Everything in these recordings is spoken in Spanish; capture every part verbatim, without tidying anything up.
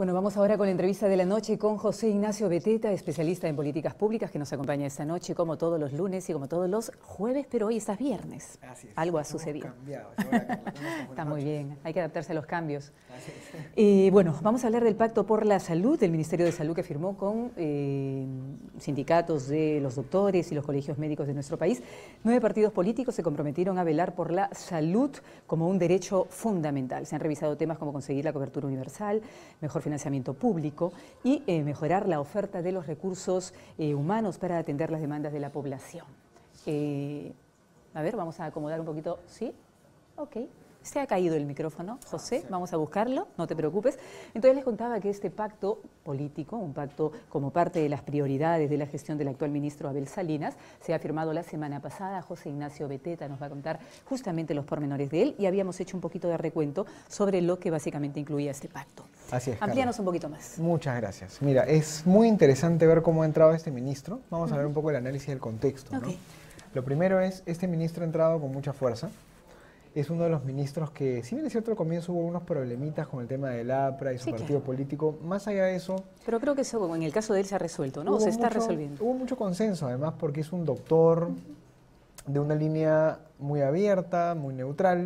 Bueno, vamos ahora con la entrevista de la noche con José Ignacio Beteta, especialista en políticas públicas, que nos acompaña esta noche como todos los lunes y como todos los jueves, pero hoy estás viernes. Así es. Algo ha Hemos sucedido. Cambiado. Hola, Carla. Está muy bien, hay que adaptarse a los cambios. Así es. Y bueno, vamos a hablar del Pacto por la Salud del Ministerio de Salud que firmó con eh, sindicatos de los doctores y los colegios médicos de nuestro país. Nueve partidos políticos se comprometieron a velar por la salud como un derecho fundamental. Se han revisado temas como conseguir la cobertura universal, mejor financiamiento público y eh, mejorar la oferta de los recursos eh, humanos para atender las demandas de la población. Eh, a ver, vamos a acomodar un poquito. ¿Sí? Ok. Se ha caído el micrófono, José, vamos a buscarlo, no te preocupes. Entonces les contaba que este pacto político, un pacto como parte de las prioridades de la gestión del actual ministro Abel Salinas, se ha firmado la semana pasada. José Ignacio Beteta nos va a contar justamente los pormenores de él y habíamos hecho un poquito de recuento sobre lo que básicamente incluía este pacto. Así es, Amplíanos Carla. un poquito más. Muchas gracias. Mira, es muy interesante ver cómo ha entrado este ministro. Vamos uh-huh. a ver un poco el análisis del contexto. Okay. ¿no? Lo primero es, este ministro ha entrado con mucha fuerza. Es uno de los ministros que, si bien es cierto al comienzo hubo unos problemitas con el tema del APRA y su sí, partido claro. político, más allá de eso... Pero creo que eso en el caso de él se ha resuelto, ¿no? O se está mucho, resolviendo. Hubo mucho consenso, además, porque es un doctor uh-huh. de una línea muy abierta, muy neutral,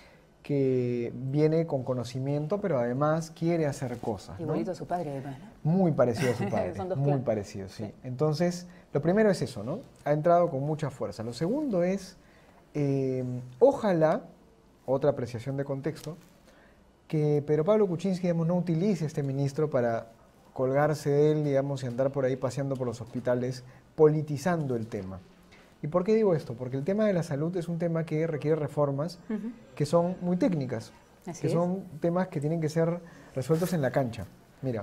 que viene con conocimiento, pero además quiere hacer cosas. Igualito ¿no? a su padre, además, ¿no? Muy parecido a su padre, Son dos muy claros. parecido, sí. sí. Entonces, lo primero es eso, ¿no? Ha entrado con mucha fuerza. Lo segundo es... Eh, ojalá, otra apreciación de contexto, que Pedro Pablo Kuczynski, digamos, no utilice a este ministro para colgarse de él, digamos, y andar por ahí paseando por los hospitales, politizando el tema. ¿Y por qué digo esto? Porque el tema de la salud es un tema que requiere reformas uh-huh. que son muy técnicas, Así que es. son temas que tienen que ser resueltos en la cancha. Mira,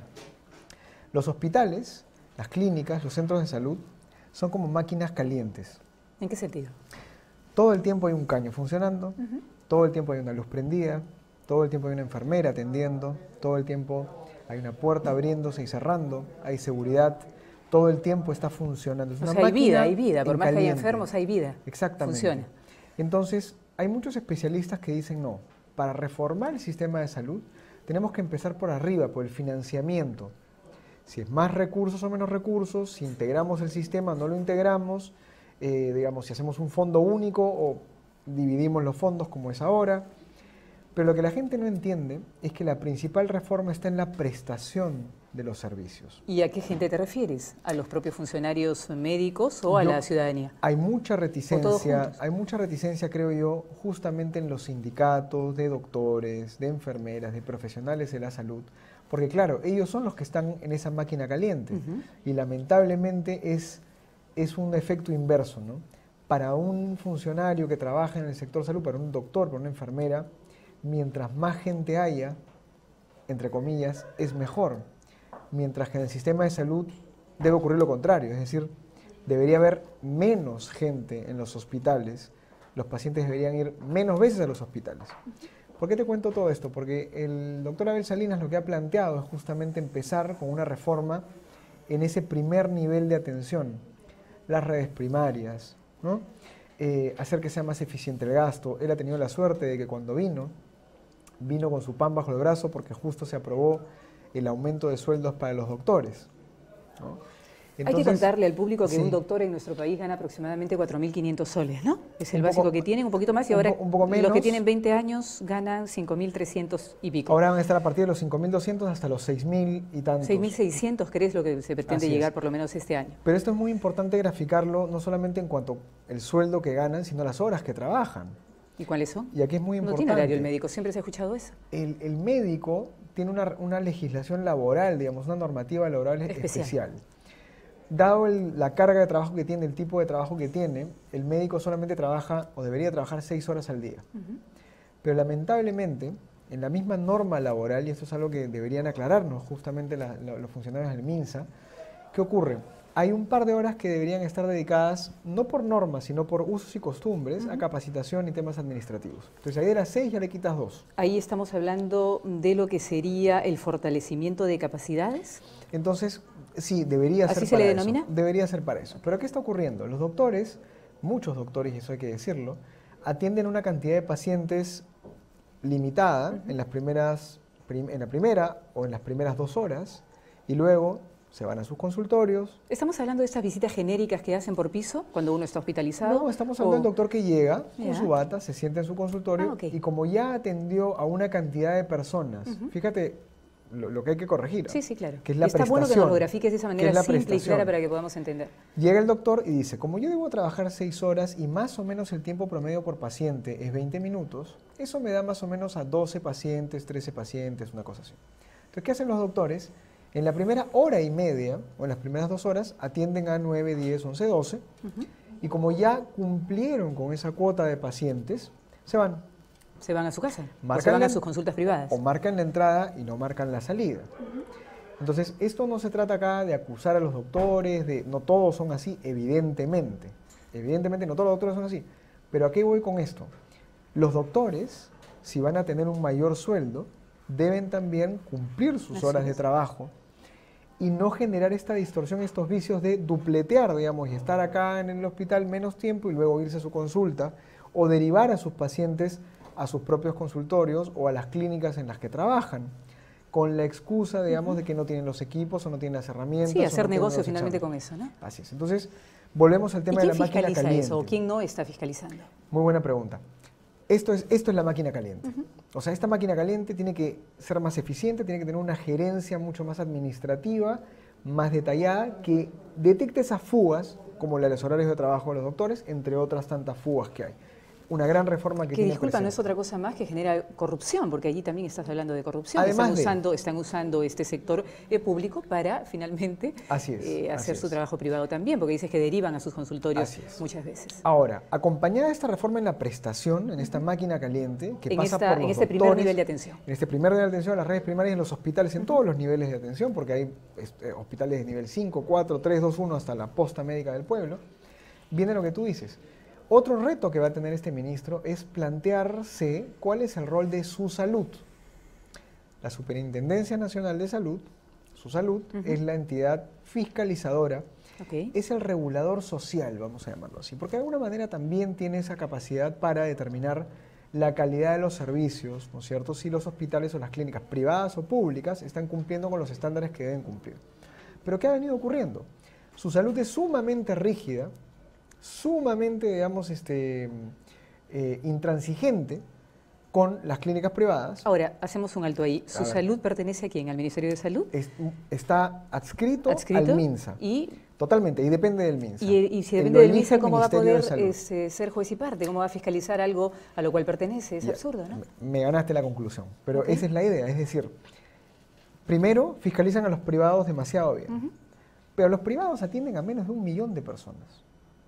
los hospitales, las clínicas, los centros de salud, son como máquinas calientes. ¿En qué sentido? Todo el tiempo hay un caño funcionando, uh-huh. todo el tiempo hay una luz prendida, todo el tiempo hay una enfermera atendiendo, todo el tiempo hay una puerta abriéndose y cerrando, hay seguridad, todo el tiempo está funcionando. Es o una sea, hay vida, hay vida, por más caliente. que haya enfermos, hay vida. Exactamente. Funciona. Entonces, hay muchos especialistas que dicen, no, para reformar el sistema de salud tenemos que empezar por arriba, por el financiamiento. Si es más recursos o menos recursos, si integramos el sistema o no lo integramos, Eh, digamos, si hacemos un fondo único o dividimos los fondos como es ahora. Pero lo que la gente no entiende es que la principal reforma está en la prestación de los servicios. ¿Y a qué gente te refieres? ¿A los propios funcionarios médicos o a yo, la ciudadanía? Hay mucha reticencia, hay mucha reticencia, creo yo, justamente en los sindicatos de doctores, de enfermeras, de profesionales de la salud, porque claro, ellos son los que están en esa máquina caliente uh-huh. y lamentablemente es... es un efecto inverso, ¿no? Para un funcionario que trabaja en el sector salud, para un doctor, para una enfermera, mientras más gente haya, entre comillas, es mejor. Mientras que en el sistema de salud debe ocurrir lo contrario, es decir, debería haber menos gente en los hospitales, los pacientes deberían ir menos veces a los hospitales. ¿Por qué te cuento todo esto? Porque el doctor Abel Salinas lo que ha planteado es justamente empezar con una reforma en ese primer nivel de atención. Las redes primarias, ¿no? eh, hacer que sea más eficiente el gasto. Él ha tenido la suerte de que cuando vino, vino con su pan bajo el brazo porque justo se aprobó el aumento de sueldos para los doctores, ¿no? Entonces, hay que contarle al público que sí. un doctor en nuestro país gana aproximadamente cuatro mil quinientos soles, ¿no? Es el un básico poco, que tienen, un poquito más, y un ahora po, un poco menos. Los que tienen veinte años ganan cinco mil trescientos y pico. Ahora van a estar a partir de los cinco mil doscientos hasta los seis mil y tantos. seis mil seiscientos, ¿crees lo que se pretende Así llegar es. por lo menos este año? Pero esto es muy importante graficarlo, no solamente en cuanto al sueldo que ganan, sino las horas que trabajan. ¿Y cuáles son? Y aquí es muy importante. No tiene horario el médico, siempre se ha escuchado eso. El, el médico tiene una, una legislación laboral, digamos, una normativa laboral especial. especial. Dado el, la carga de trabajo que tiene, el tipo de trabajo que tiene, el médico solamente trabaja o debería trabajar seis horas al día. Uh-huh. Pero lamentablemente, en la misma norma laboral, y esto es algo que deberían aclararnos justamente la, la, los funcionarios del MINSA, ¿qué ocurre? Hay un par de horas que deberían estar dedicadas, no por normas, sino por usos y costumbres, uh-huh. a capacitación y temas administrativos. Entonces, ahí de las seis ya le quitas dos. Ahí estamos hablando de lo que sería el fortalecimiento de capacidades. Entonces, sí, debería ser ¿Así para se le eso. denomina? Debería ser para eso. Pero ¿qué está ocurriendo? Los doctores, muchos doctores, y eso hay que decirlo, atienden una cantidad de pacientes limitada uh-huh. en las primeras en la primera o en las primeras dos horas y luego se van a sus consultorios. ¿Estamos hablando de estas visitas genéricas que hacen por piso cuando uno está hospitalizado? No, estamos hablando o... del doctor que llega con ¿Ya? su bata, se sienta en su consultorio ah, okay. y como ya atendió a una cantidad de personas, uh-huh. fíjate lo, lo que hay que corregir. Sí, sí, claro. Que es la Está bueno que nos lo grafiques de esa manera simple y clara para que podamos entender. Llega el doctor y dice, como yo debo trabajar seis horas y más o menos el tiempo promedio por paciente es veinte minutos, eso me da más o menos a doce pacientes, trece pacientes, una cosa así. Entonces, ¿qué hacen los doctores? En la primera hora y media, o en las primeras dos horas, atienden a nueve, diez, once, doce, uh-huh. y como ya cumplieron con esa cuota de pacientes, se van. Se van a su casa, marcan o se van la, a sus consultas privadas. O marcan la entrada y no marcan la salida. Uh-huh. Entonces, esto no se trata acá de acusar a los doctores, de no todos son así, evidentemente. Evidentemente no todos los doctores son así. Pero ¿a qué voy con esto? Los doctores, si van a tener un mayor sueldo, deben también cumplir sus así horas es. de trabajo y no generar esta distorsión, estos vicios de dupletear, digamos, y estar acá en el hospital menos tiempo y luego irse a su consulta o derivar a sus pacientes a sus propios consultorios o a las clínicas en las que trabajan, con la excusa, digamos, uh-huh. de que no tienen los equipos o no tienen las herramientas. Sí, hacer no negocio finalmente con eso, ¿no? Así es. Entonces, volvemos al tema de la máquina caliente. ¿Quién fiscaliza eso o quién no está fiscalizando? Muy buena pregunta. Esto es, esto es la máquina caliente. Uh-huh. O sea, esta máquina caliente tiene que ser más eficiente, tiene que tener una gerencia mucho más administrativa, más detallada, que detecte esas fugas, como la de los horarios de trabajo de los doctores, entre otras tantas fugas que hay. Una gran reforma que, que tiene disculpa, presente. no es otra cosa más que genera corrupción, porque allí también estás hablando de corrupción. Además están, de, usando, están usando este sector eh, público para finalmente así es, eh, hacer así su es. trabajo privado también, porque dices que derivan a sus consultorios muchas veces. Ahora, acompañada de esta reforma en la prestación, en esta máquina caliente, que en pasa esta, por los en este doctores, primer nivel de atención. En este primer nivel de atención, en las redes primarias, en los hospitales, en uh-huh. todos los niveles de atención, porque hay este, hospitales de nivel cinco, cuatro, tres, dos, uno, hasta la posta médica del pueblo, viene lo que tú dices. Otro reto que va a tener este ministro es plantearse cuál es el rol de su salud. La Superintendencia Nacional de Salud, su salud, uh-huh. es la entidad fiscalizadora, okay. es el regulador social, vamos a llamarlo así, porque de alguna manera también tiene esa capacidad para determinar la calidad de los servicios, ¿no es cierto? Si los hospitales o las clínicas privadas o públicas están cumpliendo con los estándares que deben cumplir. Pero ¿qué ha venido ocurriendo? Su salud es sumamente rígida, sumamente, digamos, este, eh, intransigente con las clínicas privadas. Ahora, hacemos un alto ahí. ¿Su salud pertenece a quién? ¿Al Ministerio de Salud? Es, está adscrito, adscrito al MINSA. Y Totalmente, y depende del MINSA. Y, y si depende del MINSA, ¿cómo va a poder es, eh, ser juez y parte? ¿Cómo va a fiscalizar algo a lo cual pertenece? Es ya, absurdo, ¿no? Me ganaste la conclusión, pero okay. esa es la idea. Es decir, primero fiscalizan a los privados demasiado bien, uh-huh. pero los privados atienden a menos de un millón de personas.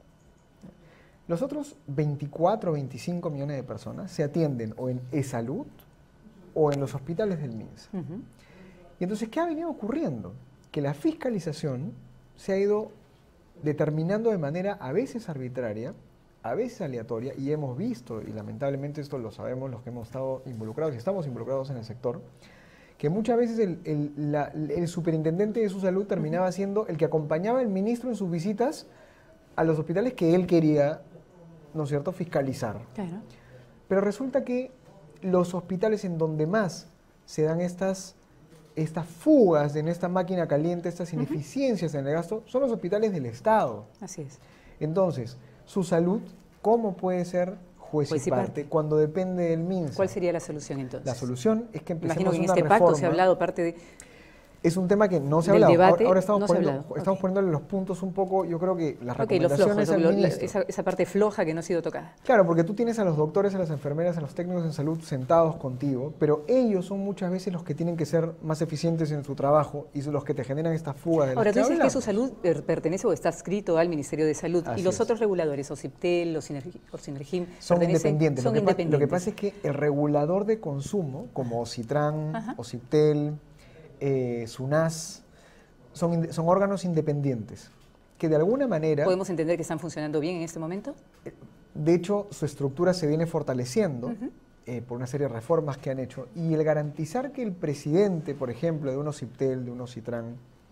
Los otros veinticuatro o veinticinco millones de personas se atienden o en eSalud o en los hospitales del MINSA. Uh-huh. Y entonces, ¿qué ha venido ocurriendo? Que la fiscalización se ha ido determinando de manera a veces arbitraria, a veces aleatoria, y hemos visto, y lamentablemente esto lo sabemos los que hemos estado involucrados y estamos involucrados en el sector, que muchas veces el, el, la, el superintendente de su salud terminaba siendo el que acompañaba al ministro en sus visitas a los hospitales que él quería, ¿no es cierto?, fiscalizar. Claro. Pero resulta que los hospitales en donde más se dan estas, estas fugas en esta máquina caliente, estas ineficiencias uh-huh. en el gasto, son los hospitales del Estado. Así es. Entonces, su salud, ¿cómo puede ser juez, juez y, parte, y parte cuando depende del MINSA? ¿Cuál sería la solución entonces? La solución es que empecemos Imagino que en una este reforma. pacto se ha hablado parte de... Es un tema que no se ha Del hablado. Debate, ahora estamos, no poniendo, hablado. estamos Okay. poniéndole los puntos un poco, yo creo que las okay, recomendaciones flojos, al ministro. Esa, esa parte floja que no ha sido tocada. Claro, porque tú tienes a los doctores, a las enfermeras, a los técnicos en salud sentados contigo, pero ellos son muchas veces los que tienen que ser más eficientes en su trabajo y son los que te generan esta fuga de la Ahora, tú dices que su salud pertenece o está adscrito al Ministerio de Salud. Así y los es. otros reguladores, OSIPTEL, los Sinergim, son independientes. Son lo, que independientes. Lo que pasa es que el regulador de consumo, como OSITRAN, Ajá. OSIPTEL, eh, SUNAS, Son, son órganos independientes, que de alguna manera... ¿Podemos entender que están funcionando bien en este momento? De hecho, su estructura se viene fortaleciendo uh-huh. eh, por una serie de reformas que han hecho, y el garantizar que el presidente, por ejemplo, de un OSIPTEL, de un OSITRAN,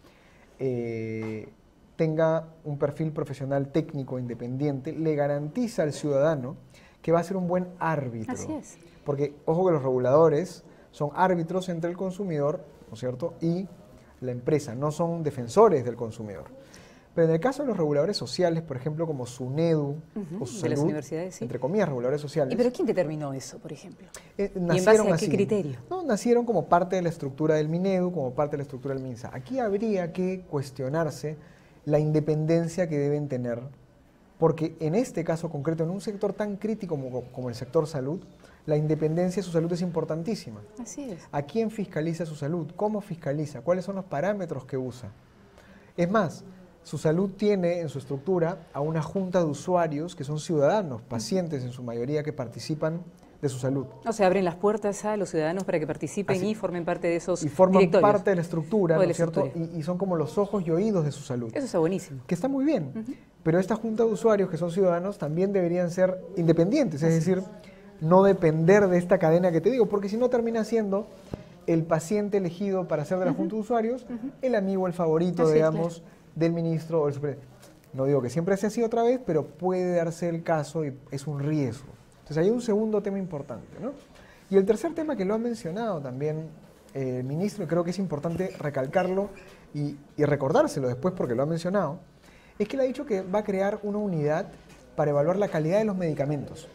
eh, tenga un perfil profesional técnico independiente, le garantiza al ciudadano que va a ser un buen árbitro. Así es. Porque, ojo que los reguladores Son árbitros entre el consumidor, ¿no es cierto?, y la empresa, no son defensores del consumidor. Pero en el caso de los reguladores sociales, por ejemplo, como SUNEDU uh-huh, o Salud, de las universidades, sí. entre comillas, reguladores sociales. ¿Y pero quién determinó eso, por ejemplo? Eh, ¿Y en base a qué así, criterio? No, nacieron como parte de la estructura del MINEDU, como parte de la estructura del MINSA. Aquí habría que cuestionarse la independencia que deben tener, porque en este caso concreto, en un sector tan crítico como, como el sector salud, la independencia de su salud es importantísima. Así es. ¿A quién fiscaliza su salud? ¿Cómo fiscaliza? ¿Cuáles son los parámetros que usa? Es más, su salud tiene en su estructura a una junta de usuarios que son ciudadanos, pacientes en su mayoría que participan de su salud. O sea, abren las puertas a los ciudadanos para que participen Así, y formen parte de esos Y forman directorios. parte de la estructura, ¿no es cierto? Y, y son como los ojos y oídos de su salud. Eso está buenísimo. Que está muy bien. Uh-huh. Pero esta junta de usuarios que son ciudadanos también deberían ser independientes, es Así decir, es. no depender de esta cadena que te digo, porque si no termina siendo el paciente elegido para ser de la uh-huh. junta de usuarios, uh-huh. el amigo, el favorito, Así digamos, claro. del ministro o el superintendente. No digo que siempre sea así otra vez, pero puede darse el caso y es un riesgo. Entonces hay un segundo tema importante, ¿no? Y el tercer tema que lo ha mencionado también eh, el ministro, y creo que es importante recalcarlo y, y recordárselo después porque lo ha mencionado, es que él ha dicho que va a crear una unidad para evaluar la calidad de los medicamentos,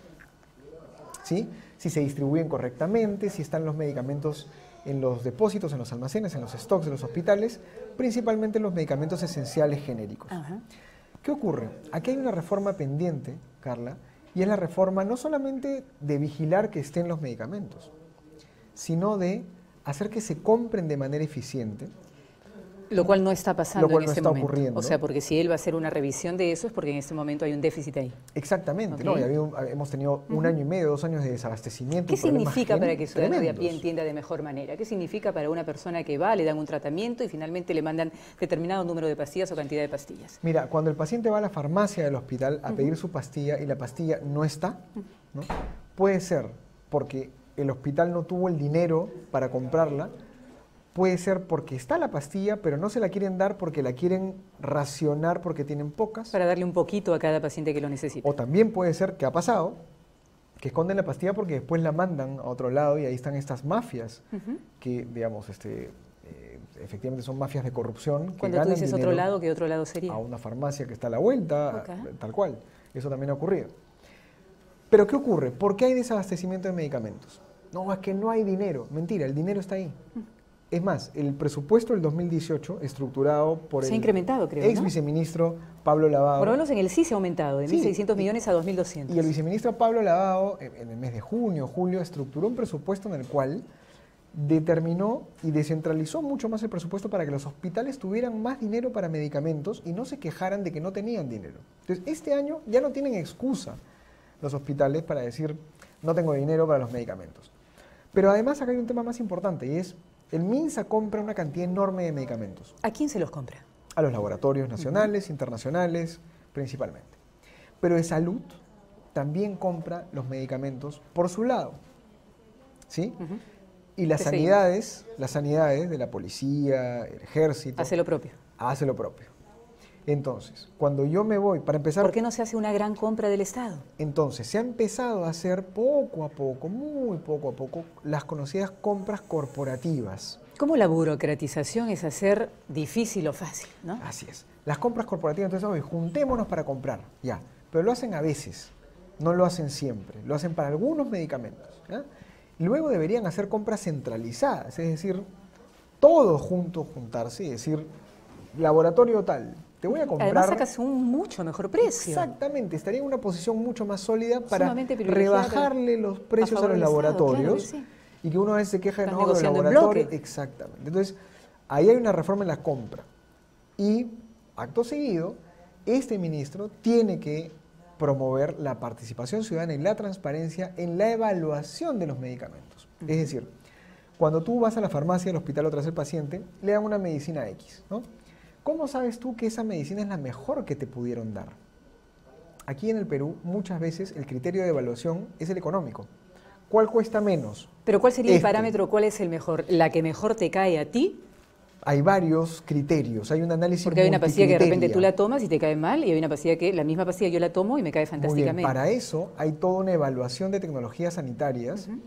¿sí? Si se distribuyen correctamente, si están los medicamentos en los depósitos, en los almacenes, en los stocks de los hospitales, principalmente los medicamentos esenciales genéricos. Ajá. ¿Qué ocurre? Aquí hay una reforma pendiente, Carla, y es la reforma no solamente de vigilar que estén los medicamentos, sino de hacer que se compren de manera eficiente. Lo cual no está pasando lo cual en no este está momento. Ocurriendo. O sea, porque si él va a hacer una revisión de eso es porque en este momento hay un déficit ahí. Exactamente, Okay. ¿no? Y había un, hemos tenido uh-huh. un año y medio, dos años de desabastecimiento. ¿Qué significa para que el ciudadano tremendos. de a pie entienda de mejor manera? ¿Qué significa para una persona que va, le dan un tratamiento y finalmente le mandan determinado número de pastillas o cantidad de pastillas? Mira, cuando el paciente va a la farmacia del hospital a uh-huh. pedir su pastilla y la pastilla no está, ¿no? Puede ser porque el hospital no tuvo el dinero para comprarla, puede ser porque está la pastilla, pero no se la quieren dar porque la quieren racionar porque tienen pocas. Para darle un poquito a cada paciente que lo necesita. O también puede ser, que ha pasado, que esconden la pastilla porque después la mandan a otro lado y ahí están estas mafias uh-huh. que, digamos, este, eh, efectivamente son mafias de corrupción. Que Cuando tú dices otro lado, ¿qué otro lado sería? A una farmacia que está a la vuelta, okay. tal cual. Eso también ha ocurrido. Pero ¿qué ocurre? ¿Por qué hay desabastecimiento de medicamentos? No, es que no hay dinero. Mentira, el dinero está ahí. Uh-huh. Es más, el presupuesto del dos mil dieciocho, estructurado por se el ha incrementado, creo, ex ¿no? viceministro Pablo Lavado. Por lo menos en el sí se ha aumentado, de sí, mil seiscientos millones a dos mil doscientos. Y el viceministro Pablo Lavado, en el mes de junio, julio, estructuró un presupuesto en el cual determinó y descentralizó mucho más el presupuesto para que los hospitales tuvieran más dinero para medicamentos y no se quejaran de que no tenían dinero. Entonces, este año ya no tienen excusa los hospitales para decir, no tengo dinero para los medicamentos. Pero además acá hay un tema más importante y es, el MINSA compra una cantidad enorme de medicamentos. ¿A quién se los compra? A los laboratorios nacionales, uh-huh. internacionales, principalmente. Pero de salud también compra los medicamentos por su lado, ¿sí? Uh-huh. Y las sanidades, seguimos? las sanidades de la policía, el ejército... Hace lo propio. Hace lo propio. Entonces, cuando yo me voy, para empezar... ¿Por qué no se hace una gran compra del Estado? Entonces, se ha empezado a hacer poco a poco, muy poco a poco, las conocidas compras corporativas. ¿Cómo la burocratización es hacer difícil o fácil, no? Así es. Las compras corporativas, entonces, oye, juntémonos para comprar, ya. Pero lo hacen a veces, no lo hacen siempre. Lo hacen para algunos medicamentos, ¿ya? Luego deberían hacer compras centralizadas, es decir, todos juntos juntarse y decir, laboratorio tal, te voy a comprar... Además sacas un mucho mejor precio. Exactamente, estaría en una posición mucho más sólida para rebajarle los precios a, a los laboratorios. Estado, claro que sí. Y que uno a veces se queja de no, los laboratorios. Exactamente. Entonces, ahí hay una reforma en la compra. Y, acto seguido, este ministro tiene que promover la participación ciudadana y la transparencia en la evaluación de los medicamentos. Uh-huh. Es decir, cuando tú vas a la farmacia, al hospital o tras el paciente, le dan una medicina X, ¿no? ¿Cómo sabes tú que esa medicina es la mejor que te pudieron dar? Aquí en el Perú, muchas veces el criterio de evaluación es el económico. ¿Cuál cuesta menos? ¿Pero cuál sería este. el parámetro? ¿Cuál es el mejor? ¿La que mejor te cae a ti? Hay varios criterios, hay un análisis Porque hay una pastilla que de repente tú la tomas y te cae mal, y hay una pastilla que, la misma pastilla yo la tomo y me cae fantásticamente. Muy bien, para eso hay toda una evaluación de tecnologías sanitarias uh-huh.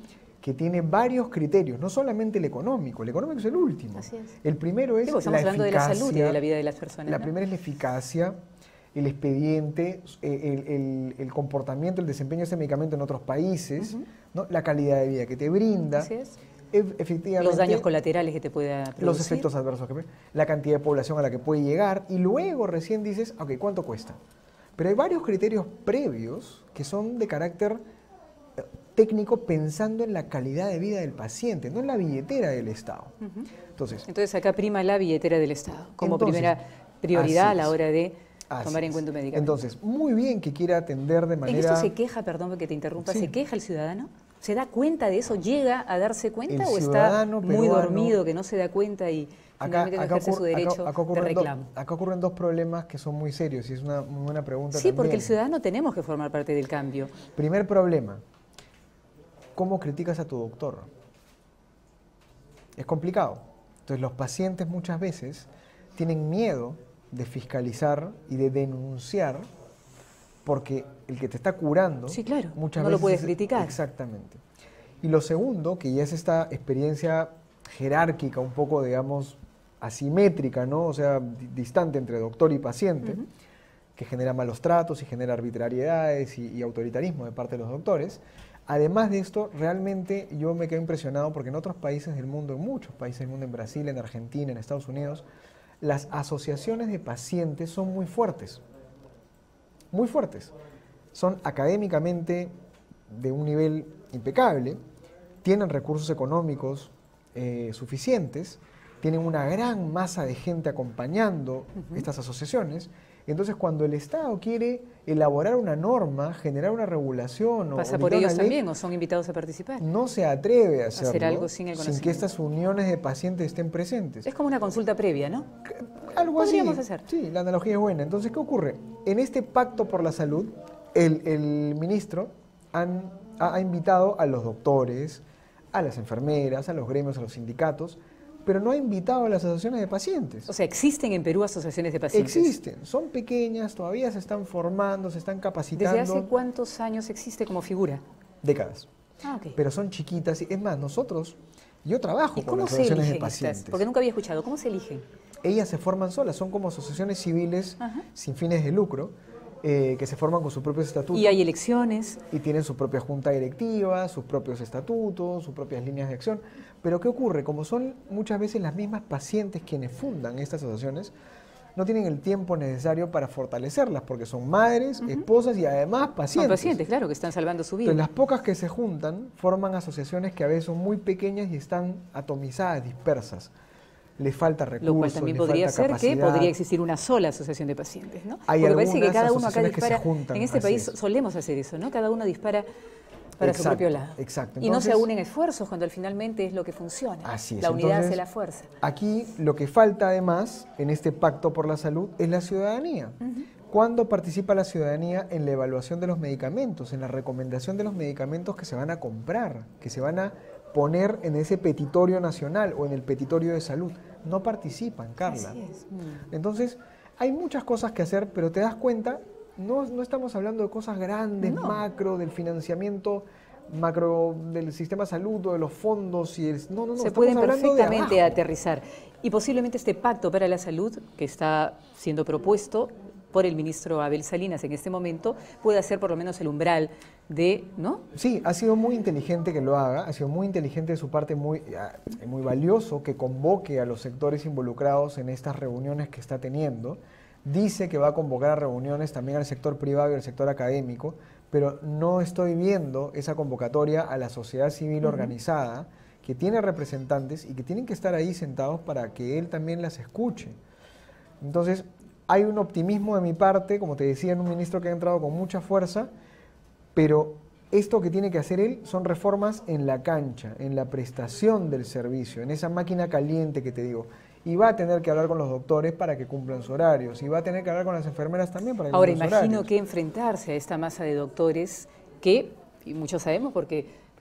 que tiene varios criterios, no solamente el económico, el económico es el último. Así es. El primero es Digo, estamos la hablando eficacia, de la salud y de la vida de las personas. La ¿no? primera es la eficacia, el expediente, el, el, el comportamiento, el desempeño de ese medicamento en otros países, uh-huh. ¿no? La calidad de vida que te brinda. Así es. Efectivamente, los daños colaterales que te pueda producir. Los efectos adversos que la cantidad de población a la que puede llegar, y luego recién dices, ok, ¿cuánto cuesta? Pero hay varios criterios previos que son de carácter técnico pensando en la calidad de vida del paciente, no en la billetera del Estado. Uh-huh. Entonces, entonces acá prima la billetera del Estado como entonces, primera prioridad a la hora de tomar en cuenta un medicamento. Entonces, muy bien que quiera atender de manera... ¿En esto se queja, perdón que te interrumpa, sí. se queja el ciudadano? ¿Se da cuenta de eso? ¿Llega a darse cuenta el o está muy peruano, dormido, que no se da cuenta y acá, finalmente no acá ejerce ocurre, su derecho acá, acá de reclamo? Do, acá ocurren dos problemas que son muy serios y es una muy buena pregunta Sí, también. porque el ciudadano tenemos que formar parte del cambio. Primer problema, ¿cómo criticas a tu doctor? Es complicado. Entonces los pacientes muchas veces tienen miedo de fiscalizar y de denunciar porque el que te está curando sí, claro, muchas no veces lo puedes es, criticar. Exactamente. Y lo segundo, que ya es esta experiencia jerárquica, un poco, digamos, asimétrica, ¿no? O sea, distante entre doctor y paciente, uh-huh. que genera malos tratos y genera arbitrariedades y, y autoritarismo de parte de los doctores. Además de esto, realmente yo me quedo impresionado porque en otros países del mundo, en muchos países del mundo, en Brasil, en Argentina, en Estados Unidos, las asociaciones de pacientes son muy fuertes, muy fuertes. Son académicamente de un nivel impecable, tienen recursos económicos eh, suficientes, tienen una gran masa de gente acompañando uh-huh. estas asociaciones. Entonces, cuando el Estado quiere elaborar una norma, generar una regulación... ¿Pasa o por ellos ley, también o son invitados a participar? No se atreve a hacerlo hacer algo sin el sin que estas uniones de pacientes estén presentes. Es como una consulta previa, ¿no? Algo Podríamos así. hacer. Sí, la analogía es buena. Entonces, ¿qué ocurre? En este pacto por la salud, el, el ministro han, ha, ha invitado a los doctores, a las enfermeras, a los gremios, a los sindicatos, pero no ha invitado a las asociaciones de pacientes. O sea, ¿existen en Perú asociaciones de pacientes? Existen, son pequeñas, todavía se están formando, se están capacitando. ¿Desde hace cuántos años existe como figura? Décadas. Ah, ok. Pero son chiquitas. Es más, nosotros, yo trabajo con las se asociaciones de estas? pacientes. Porque nunca había escuchado. ¿Cómo se eligen? Ellas se forman solas, son como asociaciones civiles Ajá. sin fines de lucro, eh, que se forman con sus propios estatutos. Y hay elecciones. Y tienen su propia junta directiva, sus propios estatutos, sus propias líneas de acción. Pero ¿qué ocurre? Como son muchas veces las mismas pacientes quienes fundan estas asociaciones, no tienen el tiempo necesario para fortalecerlas, porque son madres, uh-huh. esposas y además pacientes. Son pacientes, claro, que están salvando su vida. Entonces, las pocas que se juntan forman asociaciones que a veces son muy pequeñas y están atomizadas, dispersas. Les falta recursos, lo cual también les podría falta ser capacidad. que podría existir una sola asociación de pacientes, ¿no? Hay Porque parece que cada uno acá dispara, en este país es. solemos hacer eso, ¿no? Cada uno dispara para exacto, su propio lado. Exacto. Entonces, y no se unen esfuerzos cuando finalmente es lo que funciona. Así es. La unidad Entonces, hace la fuerza. Aquí lo que falta además en este pacto por la salud es la ciudadanía. Uh-huh. ¿Cuándo participa la ciudadanía en la evaluación de los medicamentos, en la recomendación de los medicamentos que se van a comprar, que se van a poner en ese petitorio nacional o en el petitorio de salud? No participan, Carla. Así es. Entonces, hay muchas cosas que hacer, pero te das cuenta, no, no estamos hablando de cosas grandes, no. macro, del financiamiento macro del sistema de salud o de los fondos. Y el, no, no, no, se pueden perfectamente aterrizar. Y posiblemente este pacto para la salud que está siendo propuesto por el ministro Abel Salinas en este momento, puede ser por lo menos el umbral de, ¿no? Sí, ha sido muy inteligente que lo haga, ha sido muy inteligente de su parte, muy, muy valioso que convoque a los sectores involucrados en estas reuniones que está teniendo. Dice que va a convocar a reuniones también al sector privado y al sector académico, pero no estoy viendo esa convocatoria a la sociedad civil uh-huh. organizada, que tiene representantes y que tienen que estar ahí sentados para que él también las escuche. Entonces, hay un optimismo de mi parte, como te decía, en un ministro que ha entrado con mucha fuerza, pero esto que tiene que hacer él son reformas en la cancha, en la prestación del servicio, en esa máquina caliente que te digo. Y va a tener que hablar con los doctores para que cumplan sus horarios, y va a tener que hablar con las enfermeras también para que Ahora, cumplan sus horarios. Ahora, imagino que enfrentarse a esta masa de doctores que, y muchos sabemos porque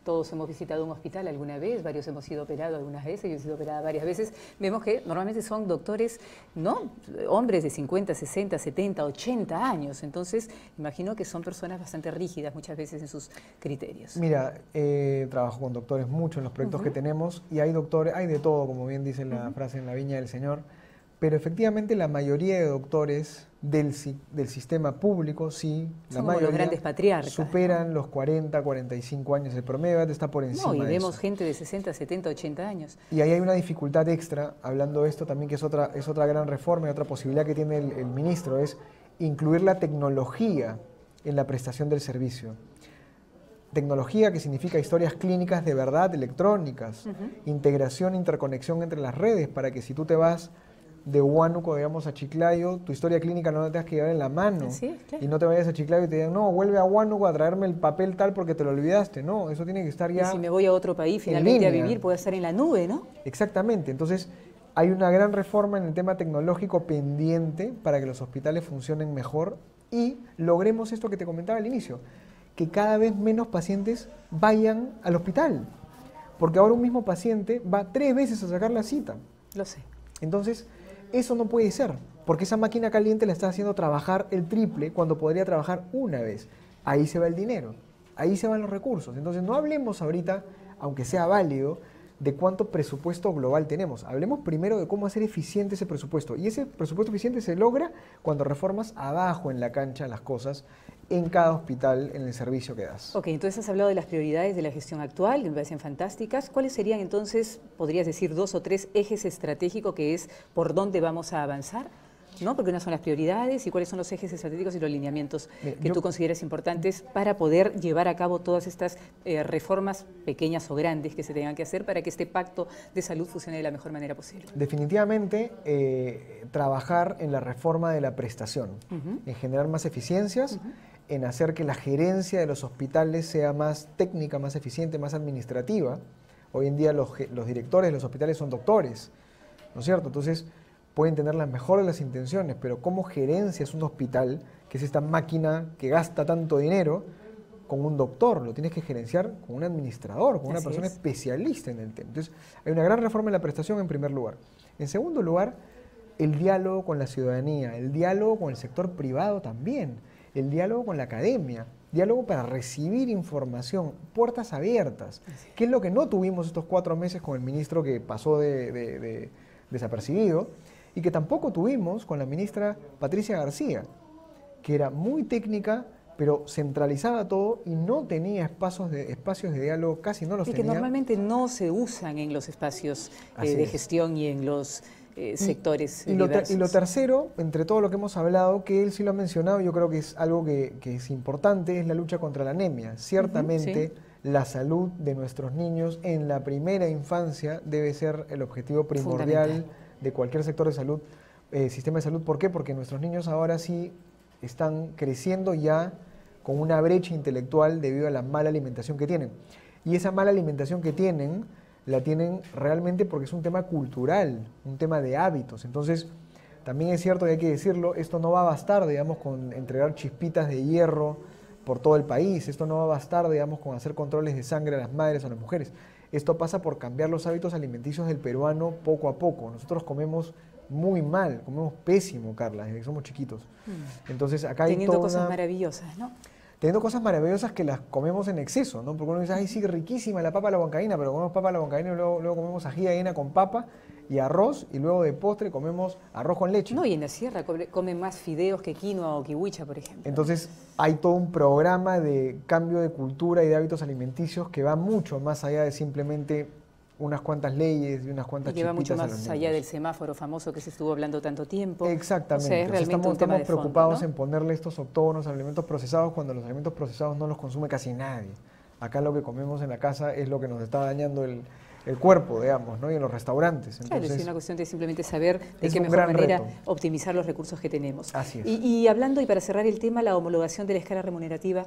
todos hemos visitado un hospital alguna vez, varios hemos sido operados algunas veces, yo he sido operada varias veces, vemos que normalmente son doctores, ¿no? Hombres de cincuenta, sesenta, setenta, ochenta años, entonces imagino que son personas bastante rígidas muchas veces en sus criterios. Mira, eh, trabajo con doctores mucho en los proyectos uh-huh. que tenemos y hay doctores, hay de todo, como bien dice la uh-huh. frase en la viña del Señor, pero efectivamente la mayoría de doctores del, del sistema público, sí, son la mayoría los grandes patriarcas, superan ¿no? los cuarenta, cuarenta y cinco años, el promedio de edad está por encima. No, y de vemos eso. gente de sesenta, setenta, ochenta años. Y ahí hay una dificultad extra, hablando de esto también, que es otra, es otra gran reforma y otra posibilidad que tiene el, el ministro, es incluir la tecnología en la prestación del servicio. Tecnología que significa historias clínicas de verdad electrónicas, uh-huh. integración, interconexión entre las redes, para que si tú te vas de Huánuco, digamos, a Chiclayo, tu historia clínica no la tengas que llevar en la mano. Sí, claro. Y no te vayas a Chiclayo y te digan, no, vuelve a Huánuco a traerme el papel tal porque te lo olvidaste. No, eso tiene que estar ya. Y si me voy a otro país finalmente a vivir, puedo estar en la nube, ¿no? Exactamente. Entonces, hay una gran reforma en el tema tecnológico pendiente para que los hospitales funcionen mejor y logremos esto que te comentaba al inicio, que cada vez menos pacientes vayan al hospital. Porque ahora un mismo paciente va tres veces a sacar la cita. Lo sé. Entonces, eso no puede ser, porque esa máquina caliente la está haciendo trabajar el triple cuando podría trabajar una vez. Ahí se va el dinero, ahí se van los recursos. Entonces no hablemos ahorita, aunque sea válido, de cuánto presupuesto global tenemos. Hablemos primero de cómo hacer eficiente ese presupuesto. Y ese presupuesto eficiente se logra cuando reformas abajo en la cancha las cosas en cada hospital, en el servicio que das. Ok, entonces has hablado de las prioridades de la gestión actual, que me parecen fantásticas. ¿Cuáles serían entonces, podrías decir, dos o tres ejes estratégicos que es por dónde vamos a avanzar? ¿No? Porque unas son las prioridades y cuáles son los ejes estratégicos y los lineamientos Mira, que yo, tú consideras importantes para poder llevar a cabo todas estas eh, reformas pequeñas o grandes que se tengan que hacer para que este pacto de salud funcione de la mejor manera posible. Definitivamente eh, trabajar en la reforma de la prestación, uh-huh. en generar más eficiencias, uh-huh. en hacer que la gerencia de los hospitales sea más técnica, más eficiente, más administrativa. Hoy en día los, los directores de los hospitales son doctores, ¿no es cierto? Entonces pueden tener las mejores de las intenciones, pero ¿cómo gerencias un hospital, que es esta máquina que gasta tanto dinero, con un doctor? Lo tienes que gerenciar con un administrador, con una Así persona es. especialista en el tema. Entonces, hay una gran reforma en la prestación en primer lugar. En segundo lugar, el diálogo con la ciudadanía, el diálogo con el sector privado también, el diálogo con la academia, diálogo para recibir información, puertas abiertas, que es lo que no tuvimos estos cuatro meses con el ministro que pasó de, de, de desapercibido, y que tampoco tuvimos con la ministra Patricia García, que era muy técnica, pero centralizaba todo y no tenía espacios de, espacios de diálogo, casi no los tenía. Y que normalmente no se usan en los espacios eh, de gestión y en los eh, sectores y, y, lo diversos. y lo tercero, entre todo lo que hemos hablado, que él sí lo ha mencionado, yo creo que es algo que, que es importante, es la lucha contra la anemia. Ciertamente, uh-huh, sí. la salud de nuestros niños en la primera infancia debe ser el objetivo primordial de cualquier sector de salud, eh, sistema de salud. ¿Por qué? Porque nuestros niños ahora sí están creciendo ya con una brecha intelectual debido a la mala alimentación que tienen. Y esa mala alimentación que tienen, la tienen realmente porque es un tema cultural, un tema de hábitos. Entonces, también es cierto que hay que decirlo, esto no va a bastar, digamos, con entregar chispitas de hierro por todo el país, esto no va a bastar, digamos, con hacer controles de sangre a las madres o a las mujeres. Esto pasa por cambiar los hábitos alimenticios del peruano poco a poco. Nosotros comemos muy mal, comemos pésimo, Carla, desde que somos chiquitos. Entonces acá hay Teniendo toda cosas una... maravillosas, ¿no? Teniendo cosas maravillosas que las comemos en exceso, ¿no? Porque uno dice, ay, sí, riquísima la papa a la huancaína, pero comemos papa a la huancaína y luego, luego comemos ají de gallina con papa y arroz, y luego de postre comemos arroz con leche. No, y en la sierra comen más fideos que quinoa o kiwicha, por ejemplo. Entonces hay todo un programa de cambio de cultura y de hábitos alimenticios que va mucho más allá de simplemente unas cuantas leyes y unas cuantas y que va mucho chispitas a los más niños. allá del semáforo famoso que se estuvo hablando tanto tiempo. Exactamente. O sea, es realmente estamos un tema estamos de preocupados fondo, ¿no? en ponerle estos octógonos a los alimentos procesados cuando los alimentos procesados no los consume casi nadie. Acá lo que comemos en la casa es lo que nos está dañando el, el cuerpo, digamos, ¿no? Y en los restaurantes. Entonces, claro, es una cuestión de simplemente saber de es qué un mejor gran manera reto. optimizar los recursos que tenemos. Así es. Y, y hablando, y para cerrar el tema, la homologación de la escala remunerativa,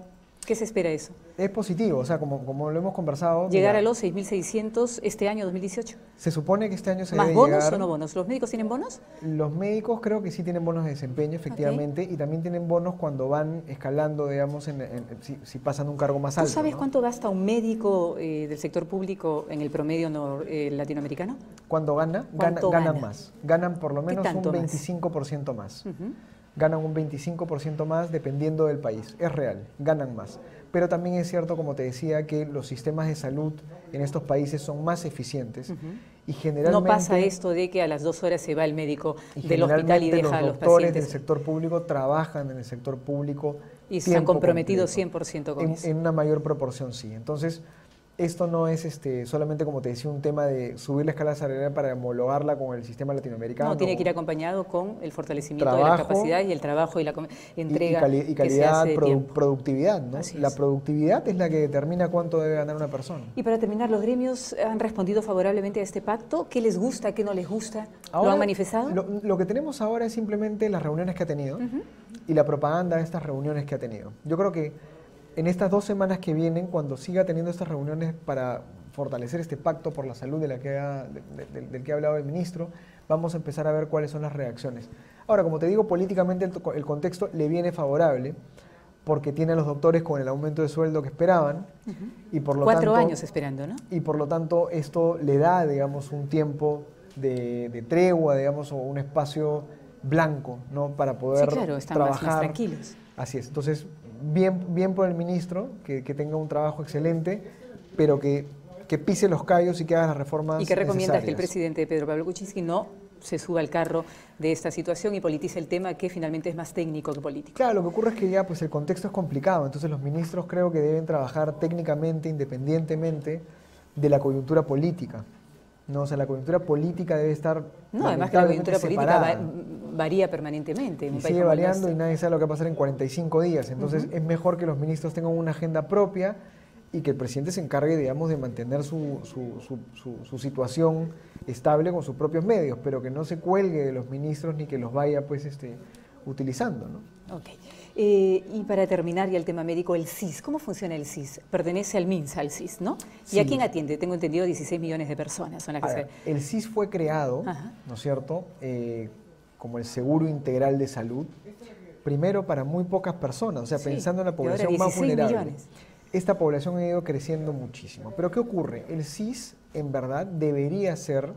¿Qué se espera eso? Es positivo, o sea, como, como lo hemos conversado. ¿Llegar mira, a los seis mil seiscientos este año dos mil dieciocho? Se supone que este año se ¿Más debe bonos llegar, o no bonos? ¿Los médicos tienen bonos? Los médicos creo que sí tienen bonos de desempeño, efectivamente, okay. Y también tienen bonos cuando van escalando, digamos, en, en, si, si pasan un cargo más alto. ¿Tú sabes ¿no? cuánto gasta un médico eh, del sector público en el promedio no, eh, latinoamericano? Cuando gana, gana ganan gana? más. Ganan por lo menos un veinticinco por ciento más. más. Uh-huh. Ganan un veinticinco por ciento más dependiendo del país. Es real, ganan más. Pero también es cierto, como te decía, que los sistemas de salud en estos países son más eficientes. Uh-huh. Y generalmente... No pasa esto de que a las dos horas se va el médico del hospital y deja a los pacientes. Los doctores del sector público trabajan en el sector público. Y se han comprometido cien por ciento con en, eso. En una mayor proporción, sí. Entonces, esto no es este, solamente, como te decía, un tema de subir la escala salarial para homologarla con el sistema latinoamericano. No, tiene que ir acompañado con el fortalecimiento trabajo, de las capacidades y el trabajo y la entrega y, y, cali y calidad, que se hace produ productividad. ¿no? La productividad es la que determina cuánto debe ganar una persona. Y para terminar, ¿los gremios han respondido favorablemente a este pacto? ¿Qué les gusta, qué no les gusta? Ahora, ¿lo han manifestado? Lo, lo que tenemos ahora es simplemente las reuniones que ha tenido uh-huh. y la propaganda de estas reuniones que ha tenido. Yo creo que en estas dos semanas que vienen, cuando siga teniendo estas reuniones para fortalecer este pacto por la salud de la que ha, de, de, del que ha hablado el ministro, vamos a empezar a ver cuáles son las reacciones. Ahora, como te digo, políticamente el, el contexto le viene favorable porque tiene a los doctores con el aumento de sueldo que esperaban. Uh-huh. y por lo Cuatro tanto, años esperando, ¿no? Y por lo tanto esto le da, digamos, un tiempo de, de tregua, digamos, o un espacio blanco, ¿no? Para poder sí, claro, están trabajar. Más, más tranquilos. Así es. Entonces, bien, bien por el ministro, que, que tenga un trabajo excelente, pero que, que pise los callos y que haga las reformas necesarias. ¿Y qué recomiendas que el necesarias. presidente Pedro Pablo Kuczynski no se suba al carro de esta situación y politice el tema que finalmente es más técnico que político? Claro, lo que ocurre es que ya pues, el contexto es complicado, entonces los ministros creo que deben trabajar técnicamente, independientemente de la coyuntura política. No, o sea, la coyuntura política debe estar. No, además que la coyuntura política va, varía permanentemente. En un y país sigue variando este. y nadie sabe lo que va a pasar en cuarenta y cinco días. Entonces, uh-huh. es mejor que los ministros tengan una agenda propia y que el presidente se encargue, digamos, de mantener su, su, su, su, su situación estable con sus propios medios, pero que no se cuelgue de los ministros ni que los vaya, pues, este, utilizando, ¿no? Ok. Eh, y para terminar ya el tema médico, el C I S, ¿cómo funciona el C I S? Pertenece al MINSA, al C I S, ¿no? Sí. ¿Y a quién atiende? Tengo entendido dieciséis millones de personas son las que ver, se... El C I S fue creado, Ajá. ¿no es cierto?, eh, como el Seguro Integral de Salud, primero para muy pocas personas, o sea, sí, pensando en la población más vulnerable. Millones. Esta población ha ido creciendo muchísimo. Pero ¿qué ocurre? El C I S, en verdad, debería ser,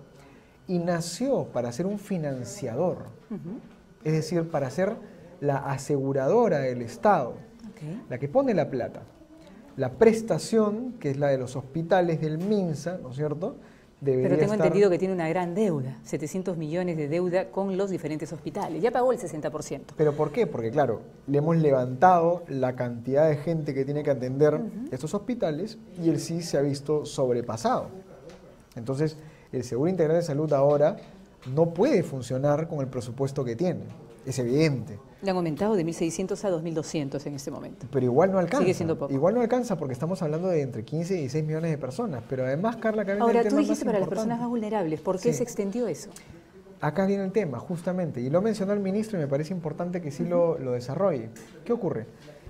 y nació para ser un financiador, uh-huh. es decir, para ser la aseguradora del Estado, okay. la que pone la plata. La prestación, que es la de los hospitales del MINSA, ¿no es cierto?, debería Pero tengo estar... entendido que tiene una gran deuda, setecientos millones de deuda con los diferentes hospitales. Ya pagó el sesenta por ciento. ¿Pero por qué? Porque, claro, le hemos levantado la cantidad de gente que tiene que atender uh-huh. estos hospitales y el C I S se ha visto sobrepasado. Entonces, el Seguro Integral de Salud ahora no puede funcionar con el presupuesto que tiene. Es evidente. Le han aumentado de mil seiscientos a dos mil doscientos en este momento. Pero igual no alcanza. Sigue siendo poco. Igual no alcanza porque estamos hablando de entre quince y dieciséis millones de personas. Pero además, Carla, acá viene Ahora, el tema tú dijiste más para importante. las personas más vulnerables. ¿Por qué sí. se extendió eso? Acá viene el tema, justamente. Y lo mencionó el ministro y me parece importante que sí uh-huh. lo, lo desarrolle. ¿Qué ocurre?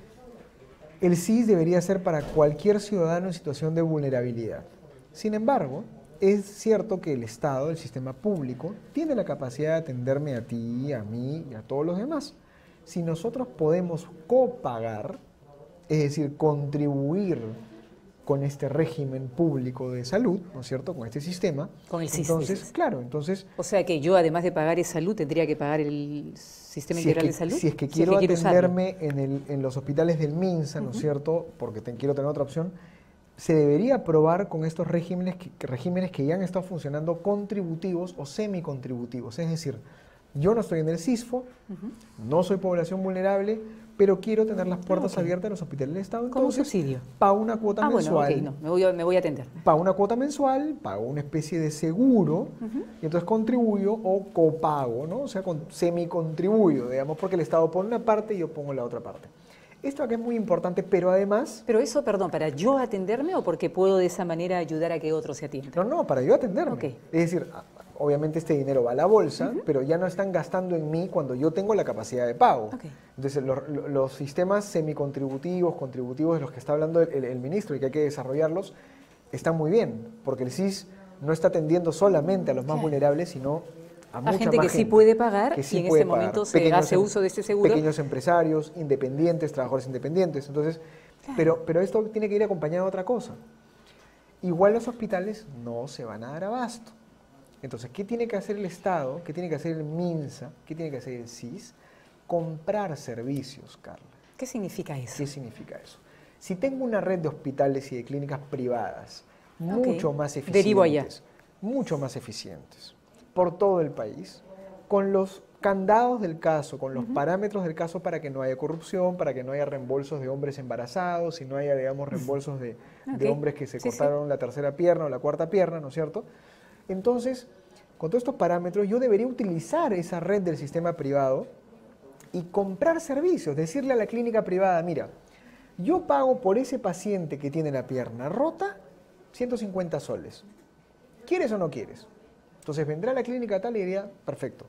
El C I S debería ser para cualquier ciudadano en situación de vulnerabilidad. Sin embargo, es cierto que el Estado, el sistema público, tiene la capacidad de atenderme a ti, a mí y a todos los demás. Si nosotros podemos copagar, es decir, contribuir con este régimen público de salud, ¿no es cierto?, con este sistema. Con el C I S. Entonces, dices. claro, entonces... O sea que yo, además de pagar salud, tendría que pagar el sistema si integral es que, de salud. Si es que si quiero es que quiero atenderme en, el, en los hospitales del MINSA, ¿no es uh-huh. cierto?, porque te, quiero tener otra opción, se debería aprobar con estos regímenes que, regímenes que ya han estado funcionando contributivos o semicontributivos. Es decir, yo no estoy en el CISFO, uh-huh. no soy población vulnerable, pero quiero tener las puertas okay. abiertas en los hospitales del Estado. Como subsidio. Pago una cuota ah, mensual. Bueno, okay, no, me, voy a, me voy a atender. Pago una cuota mensual, pago una especie de seguro, uh-huh. y entonces contribuyo o copago, ¿no? O sea, con, semicontribuyo, digamos, porque el Estado pone una parte y yo pongo la otra parte. Esto acá es muy importante, pero además... Pero eso, perdón, ¿para yo atenderme o porque puedo de esa manera ayudar a que otros se atiendan? No, no, para yo atenderme. Okay. Es decir, obviamente este dinero va a la bolsa, Uh-huh. pero ya no están gastando en mí cuando yo tengo la capacidad de pago. Okay. Entonces, los, los sistemas semicontributivos, contributivos de los que está hablando el, el ministro y que hay que desarrollarlos, están muy bien, porque el S I S no está atendiendo solamente a los más claro. vulnerables, sino a, mucha a gente más que gente, sí puede pagar que sí y en puede este pagar. momento se Pequeños hace em- uso de este seguro. Pequeños empresarios, independientes, trabajadores independientes. Entonces, Claro. pero, pero esto tiene que ir acompañado de otra cosa. Igual los hospitales no se van a dar abasto. Entonces, ¿qué tiene que hacer el Estado? ¿Qué tiene que hacer el MINSA? ¿Qué tiene que hacer el S I S? Comprar servicios, Carla. ¿Qué significa eso? ¿Qué significa eso? Si tengo una red de hospitales y de clínicas privadas Okay. mucho más eficientes, Derivo allá. mucho más eficientes, por todo el país, con los candados del caso, con los uh-huh. parámetros del caso para que no haya corrupción, para que no haya reembolsos de hombres embarazados y no haya, digamos, reembolsos de, okay. de hombres que se sí, cortaron sí. la tercera pierna o la cuarta pierna, ¿no es cierto? Entonces, con todos estos parámetros, yo debería utilizar esa red del sistema privado y comprar servicios, decirle a la clínica privada, mira, yo pago por ese paciente que tiene la pierna rota ciento cincuenta soles. ¿Quieres o no quieres? Entonces vendrá a la clínica tal y diría, perfecto.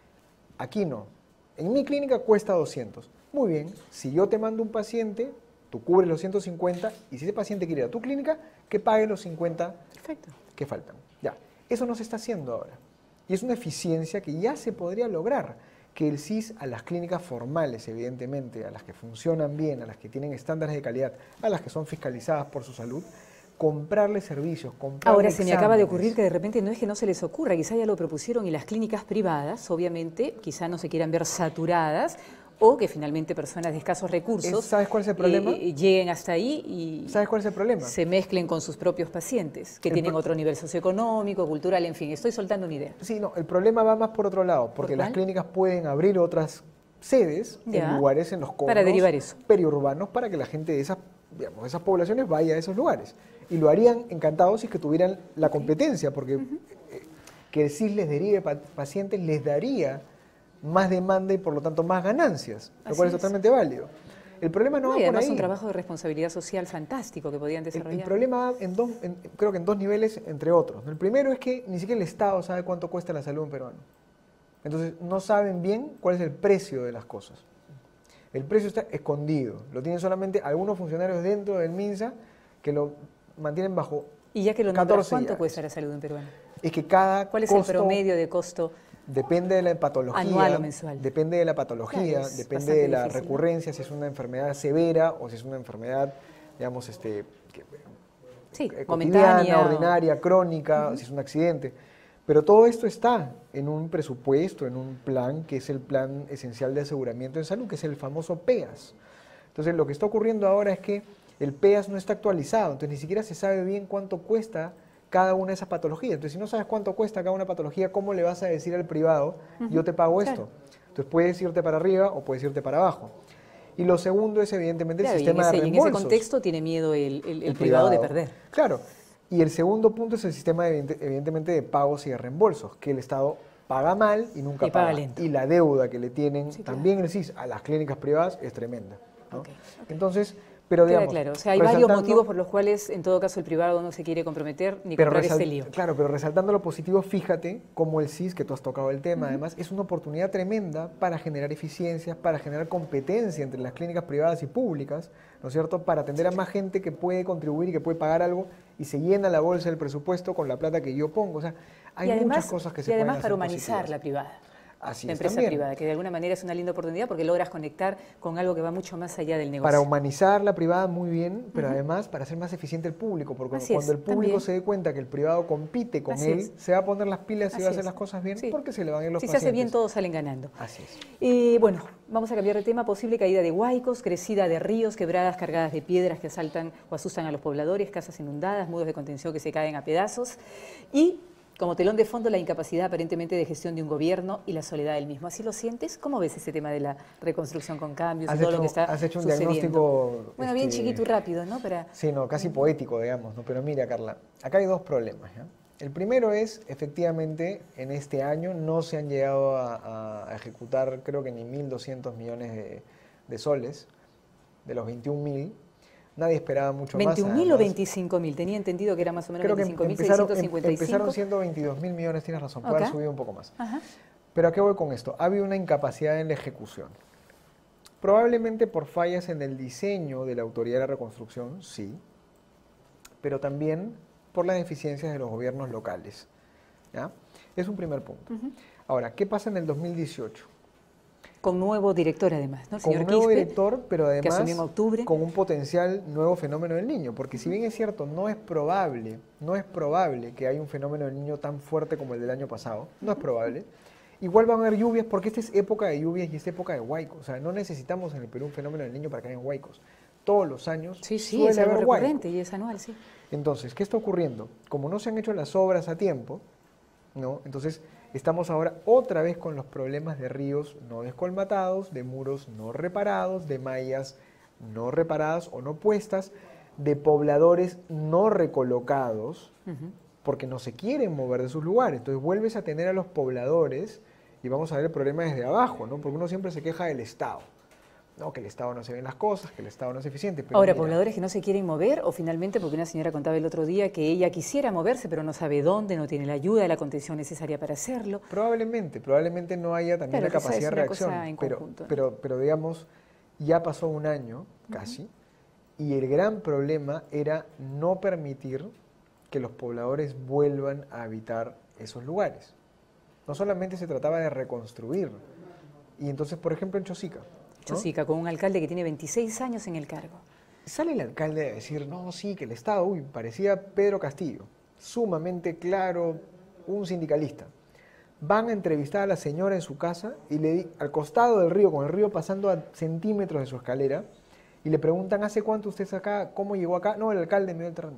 Aquí no. En mi clínica cuesta doscientos. Muy bien, si yo te mando un paciente, tú cubres los ciento cincuenta y si ese paciente quiere ir a tu clínica, que pague los cincuenta perfecto. Que faltan. Ya, eso no se está haciendo ahora. Y es una eficiencia que ya se podría lograr. Que el S I S a las clínicas formales, evidentemente, a las que funcionan bien, a las que tienen estándares de calidad, a las que son fiscalizadas por su salud, comprarle servicios, comprarle Ahora, se exámenes. me acaba de ocurrir que de repente no es que no se les ocurra, quizá ya lo propusieron y las clínicas privadas, obviamente, quizá no se quieran ver saturadas o que finalmente personas de escasos recursos ¿Sabes cuál es el problema? Eh, lleguen hasta ahí y ¿Sabes cuál es el problema? se mezclen con sus propios pacientes, que el tienen otro nivel socioeconómico, cultural, en fin, estoy soltando una idea. Sí, no, el problema va más por otro lado, porque ¿Por las clínicas pueden abrir otras sedes ya. en lugares en los conos para derivar eso. periurbanos para que la gente de esas, digamos, de esas poblaciones vaya a esos lugares. Y lo harían encantados si es que tuvieran la okay. competencia, porque uh-huh. eh, que el S I S les derive pa pacientes les daría más demanda y por lo tanto más ganancias, lo Así cual es, es totalmente válido. El problema no, no va y por además ahí. Es un trabajo de responsabilidad social fantástico que podían desarrollar. El, el problema va en dos, en, creo que en dos niveles, entre otros. El primero es que ni siquiera el Estado sabe cuánto cuesta la salud en peruano. Entonces no saben bien cuál es el precio de las cosas. El precio está escondido. Lo tienen solamente algunos funcionarios dentro del MINSA que lo mantienen bajo Y ya que lo nombras, ¿cuánto llaves. cuesta la salud en peruano? Es que cada ¿Cuál es costo, el promedio de costo? Depende de la patología. Anual o mensual. Depende de la patología, claro, depende de la difícil, recurrencia, ¿no? si es una enfermedad severa o si es una enfermedad, digamos, este, que, sí, cotidiana, momentánea, ordinaria, o... crónica, uh-huh. si es un accidente. Pero todo esto está en un presupuesto, en un plan que es el Plan Esencial de Aseguramiento en Salud, que es el famoso P E A S. Entonces, lo que está ocurriendo ahora es que el P E A S no está actualizado, entonces ni siquiera se sabe bien cuánto cuesta cada una de esas patologías. Entonces, si no sabes cuánto cuesta cada una patología, ¿cómo le vas a decir al privado, uh-huh. yo te pago esto? Claro. Entonces, puedes irte para arriba o puedes irte para abajo. Y lo segundo es, evidentemente, claro, el sistema y ese, de reembolsos. Y en ese contexto tiene miedo el, el, el, el privado, privado de perder. Claro. Y el segundo punto es el sistema, de, evidentemente, de pagos y de reembolsos, que el Estado paga mal y nunca y paga. paga lento. Y la deuda que le tienen sí, claro. también el S I S a las clínicas privadas es tremenda, ¿no? Okay, okay. Entonces, pero Queda digamos... claro, o sea, hay varios motivos por los cuales, en todo caso, el privado no se quiere comprometer ni comprar este lío. Claro, pero resaltando lo positivo, fíjate cómo el S I S, que tú has tocado el tema, uh-huh. además, es una oportunidad tremenda para generar eficiencias, para generar competencia entre las clínicas privadas y públicas, ¿no es cierto?, para atender a más gente que puede contribuir y que puede pagar algo y se llena la bolsa del presupuesto con la plata que yo pongo. O sea, hay además, muchas cosas que se pueden hacer. Y además pueden para humanizar positivas. la privada. Así la es, empresa también. privada, que de alguna manera es una linda oportunidad porque logras conectar con algo que va mucho más allá del negocio. Para humanizar la privada muy bien, pero uh-huh. además para hacer más eficiente el público, porque Así cuando es, el público también. se dé cuenta que el privado compite con Así él, es. se va a poner las pilas Así y va a hacer es. las cosas bien, sí. porque se le van a ir los si pacientes. Si se hace bien, todos salen ganando. Así es. Y bueno, vamos a cambiar de tema. Posible caída de huaicos, crecida de ríos, quebradas cargadas de piedras que asaltan o asustan a los pobladores, casas inundadas, muros de contención que se caen a pedazos y... como telón de fondo, la incapacidad aparentemente de gestión de un gobierno y la soledad del mismo. ¿Así lo sientes? ¿Cómo ves ese tema de la reconstrucción con cambios y todo hecho, lo que está has hecho un sucediendo? diagnóstico... Bueno, bien este, chiquito y rápido, ¿no? Para... Sí, no, casi poético, digamos, ¿no? Pero mira, Carla, acá hay dos problemas, ¿ya? El primero es, efectivamente, en este año no se han llegado a, a ejecutar, creo que ni mil doscientos millones de, de soles, de los veintiún mil. Nadie esperaba mucho más. ¿veintiún mil o veinticinco mil? Tenía entendido que era más o menos veinticinco mil seiscientos cincuenta y cinco. Empezaron siendo veintidós mil millones, tienes razón, puede okay. haber subido un poco más. Ajá. Pero ¿a qué voy con esto? Ha habido una incapacidad en la ejecución. Probablemente por fallas en el diseño de la Autoridad de la Reconstrucción, sí, pero también por las deficiencias de los gobiernos locales. ¿Ya? Es un primer punto. Uh-huh. Ahora, ¿qué pasa en el dos mil dieciocho? Con nuevo director además, ¿no? El con señor un nuevo Quispe, director, pero además que asumió en octubre. Con un potencial nuevo fenómeno del niño, porque si bien es cierto, no es probable, no es probable que haya un fenómeno del niño tan fuerte como el del año pasado, no es probable. Igual van a haber lluvias, porque esta es época de lluvias y es época de huaicos. O sea, no necesitamos en el Perú un fenómeno del niño para que haya huaicos. Todos los años sí, sí, suele es algo haber recurrente huaicos. y es anual, sí. Entonces, ¿qué está ocurriendo? Como no se han hecho las obras a tiempo, ¿no? Entonces estamos ahora otra vez con los problemas de ríos no descolmatados, de muros no reparados, de mallas no reparadas o no puestas, de pobladores no recolocados, uh-huh. porque no se quieren mover de sus lugares. Entonces vuelves a tener a los pobladores y vamos a ver el problema desde abajo, ¿no? Porque uno siempre se queja del Estado. No, que el Estado no se ven las cosas, que el Estado no es eficiente. Pero Ahora, mira, pobladores que no se quieren mover o finalmente porque una señora contaba el otro día que ella quisiera moverse pero no sabe dónde, no tiene la ayuda, la contención necesaria para hacerlo. Probablemente, probablemente no haya también claro, la capacidad de reacción. En pero, conjunto, ¿no? pero, pero digamos, ya pasó un año casi, uh-huh. y el gran problema era no permitir que los pobladores vuelvan a habitar esos lugares. No solamente se trataba de reconstruir. Y entonces, por ejemplo, en Chosica, ¿no? Chosica, con un alcalde que tiene veintiséis años en el cargo. Sale el alcalde a decir, no, sí, que el Estado, uy, parecía Pedro Castillo, sumamente claro, un sindicalista. Van a entrevistar a la señora en su casa y le di, al costado del río, con el río pasando a centímetros de su escalera, y le preguntan, ¿hace cuánto usted está acá? ¿Cómo llegó acá? No, el alcalde me dio el terreno.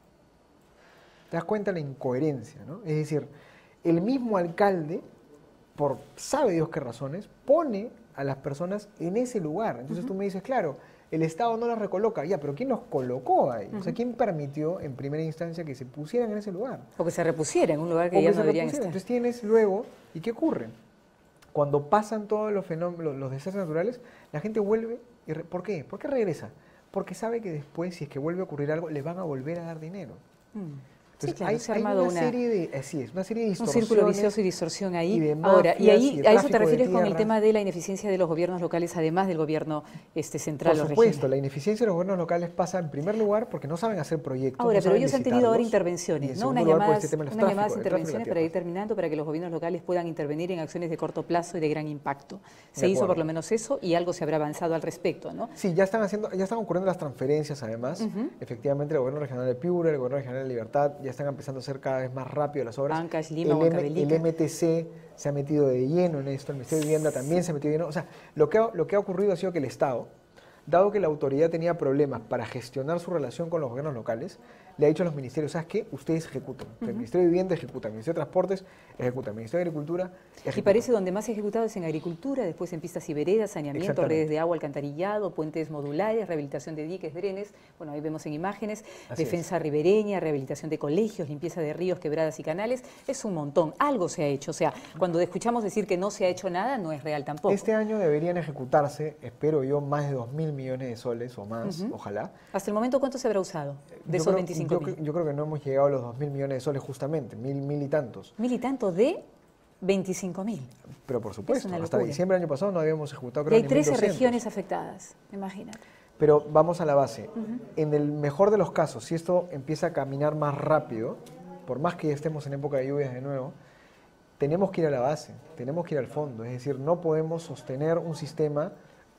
¿Te das cuenta de la incoherencia, ¿no? Es decir, el mismo alcalde, por sabe Dios qué razones, pone a las personas en ese lugar. Entonces uh-huh. tú me dices, claro, el Estado no las recoloca. Ya, pero ¿quién los colocó ahí? Uh-huh. O sea, ¿quién permitió en primera instancia que se pusieran en ese lugar? O que se repusieran en un lugar que o ya que no deberían estar. Entonces tienes luego, ¿y qué ocurre? Cuando pasan todos los fenómenos, los desastres naturales, la gente vuelve. Y re, ¿por qué? ¿Por qué regresa? Porque sabe que después, si es que vuelve a ocurrir algo, le van a volver a dar dinero. Mm. Entonces, sí, claro, hay, se ha armado hay una, una, serie de, así es, una serie de distorsiones. Un círculo vicioso y distorsión ahí. Y de Ahora, y ahí y a eso te refieres con el tema de la ineficiencia de los gobiernos locales, además del gobierno este, central. Por supuesto, regional. La ineficiencia de los gobiernos locales pasa en primer lugar porque no saben hacer proyectos. Ahora, no pero ellos han tenido ahora intervenciones, ¿no? Unas llamadas, este unas llamadas intervenciones para ir terminando, para que los gobiernos locales puedan intervenir en acciones de corto plazo y de gran impacto. Se hizo por lo menos eso y algo se habrá avanzado al respecto, ¿no? Sí, ya están haciendo, ya están ocurriendo las transferencias además. Uh-huh. Efectivamente, el gobierno regional de Piura, el gobierno regional de Libertad ya están empezando a hacer cada vez más rápido las obras. Ancash, Lima, el, M, el M T C se ha metido de lleno en esto, el Ministerio de Vivienda también se ha metido de lleno. O sea, lo que, ha, lo que ha ocurrido ha sido que el Estado, dado que la autoridad tenía problemas para gestionar su relación con los gobiernos locales, le ha dicho a los ministerios, ¿sabes qué? Ustedes ejecutan. Uh-huh. El Ministerio de Vivienda ejecuta, el Ministerio de Transportes ejecuta, el Ministerio de Agricultura ejecuta. Y parece donde más se ha ejecutado es en agricultura, después en pistas y veredas, saneamiento, redes de agua, alcantarillado, puentes modulares, rehabilitación de diques, drenes, bueno, ahí vemos en imágenes, Así defensa es. ribereña, rehabilitación de colegios, limpieza de ríos, quebradas y canales, es un montón, algo se ha hecho. O sea, cuando escuchamos decir que no se ha hecho nada, no es real tampoco. Este año deberían ejecutarse, espero yo, más de dos mil millones de soles o más, uh-huh. ojalá. ¿Hasta el momento cuánto se habrá usado de yo esos veinticinco Yo, yo creo que no hemos llegado a los dos mil millones de soles justamente, mil, mil y tantos. Mil y tantos de veinticinco mil. Pero por supuesto, hasta diciembre del año pasado no habíamos ejecutado creo y hay trece regiones afectadas, imagínate. Pero vamos a la base. Uh-huh. En el mejor de los casos, si esto empieza a caminar más rápido, por más que ya estemos en época de lluvias de nuevo, tenemos que ir a la base, tenemos que ir al fondo. Es decir, no podemos sostener un sistema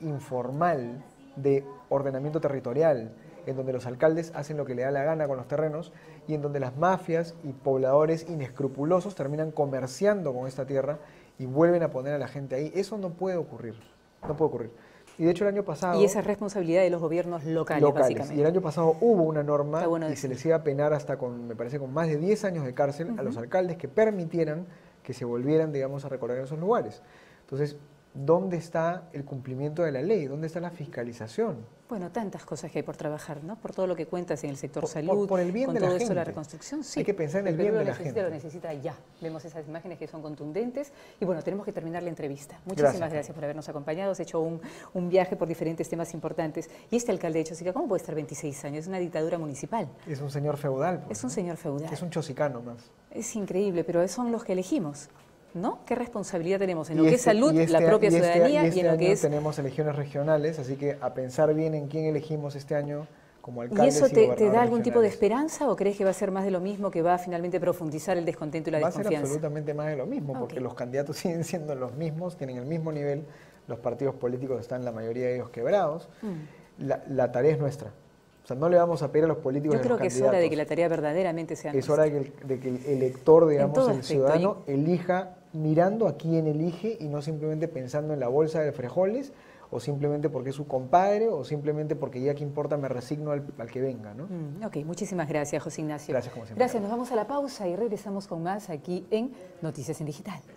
informal de ordenamiento territorial, en donde los alcaldes hacen lo que le da la gana con los terrenos y en donde las mafias y pobladores inescrupulosos terminan comerciando con esta tierra y vuelven a poner a la gente ahí. Eso no puede ocurrir, no puede ocurrir. Y de hecho el año pasado... Y esa es responsabilidad de los gobiernos locales, locales. básicamente. Y el año pasado hubo una norma bueno y se les iba a penar hasta con, me parece, con más de diez años de cárcel uh-huh. a los alcaldes que permitieran que se volvieran, digamos, a recorrer esos lugares. Entonces, ¿dónde está el cumplimiento de la ley? ¿Dónde está la fiscalización? Bueno, tantas cosas que hay por trabajar, ¿no? Por todo lo que cuentas en el sector por, salud, por, por el bien con de todo la esto de gente. la reconstrucción, sí. Hay que pensar en el, el bien de la gente. Lo necesita ya. Vemos esas imágenes que son contundentes. Y bueno, tenemos que terminar la entrevista. Muchísimas gracias, gracias por habernos acompañado. Has hecho un, un viaje por diferentes temas importantes. Y este alcalde de Chosica, ¿cómo puede estar veintiséis años? Es una dictadura municipal. Es un señor feudal. Pues, es un ¿no? señor feudal. Es un chosicano más. Es increíble, pero son los que elegimos, ¿no? ¿Qué responsabilidad tenemos en lo este, que es salud, este, la propia y este, ciudadanía y, este y en lo que es... tenemos elecciones regionales, así que a pensar bien en quién elegimos este año como alcaldes ¿Y eso te, y te da algún regionales. tipo de esperanza o crees que va a ser más de lo mismo, que va a finalmente profundizar el descontento y la va desconfianza? Va a ser absolutamente más de lo mismo, okay. porque los candidatos siguen siendo los mismos, tienen el mismo nivel, los partidos políticos están la mayoría de ellos quebrados. Mm. La, la tarea es nuestra. O sea, no le vamos a pedir a los políticos Yo y a creo los que candidatos. es hora de que la tarea verdaderamente sea Es nuestra. hora de que, el, de que el elector, digamos, el aspecto, ciudadano, y... elija mirando a quién elige y no simplemente pensando en la bolsa de frijoles o simplemente porque es su compadre o simplemente porque ya que importa me resigno al, al que venga, ¿no? Mm, ok, muchísimas gracias, José Ignacio. Gracias, como siempre. Gracias, nos vamos a la pausa y regresamos con más aquí en Noticias en Digital.